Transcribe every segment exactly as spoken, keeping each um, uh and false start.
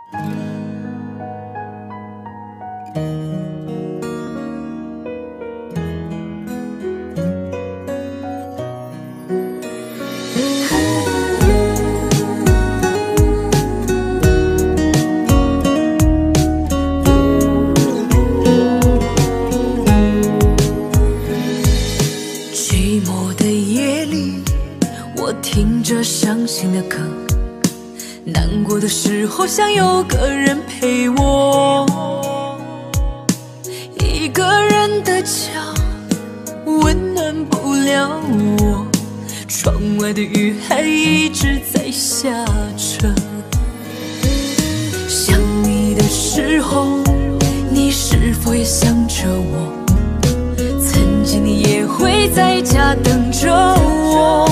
寂寞的夜里，我听着伤心的歌，难过的时候想有个人陪我。一个人的家温暖不了我，窗外的雨还一直在下着。想你的时候，你是否也想着我？曾经你也会在家等着我。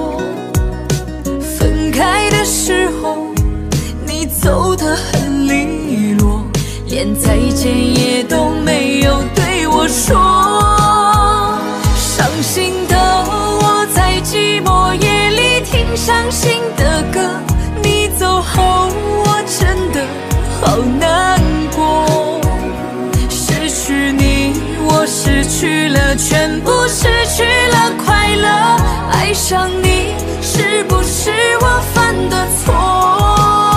分开的时候，你走得很利落，连再见也都没有对我说。伤心的我在寂寞夜里听伤心的歌，你走后我真的好难过。失去你，我失去了全部，失去了快乐。爱上你，是不是我犯的错？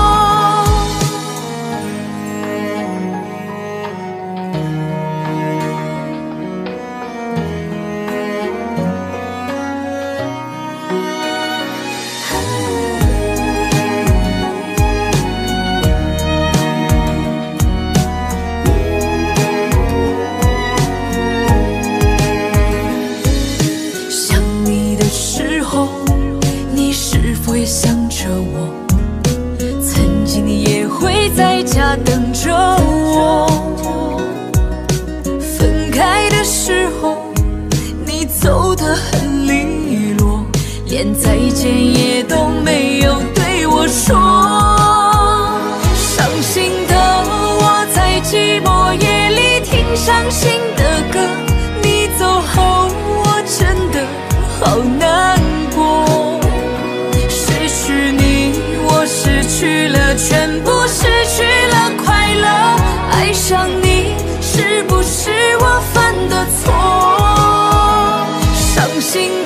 也想着我，曾经你也会在家等着我。分开的时候，你走得很利落，连再见也都没有对我说。伤心的我在寂寞夜里听伤心的歌，你走后我真的好难过。失去了全部，失去了快乐。爱上你，是不是我犯的错？伤心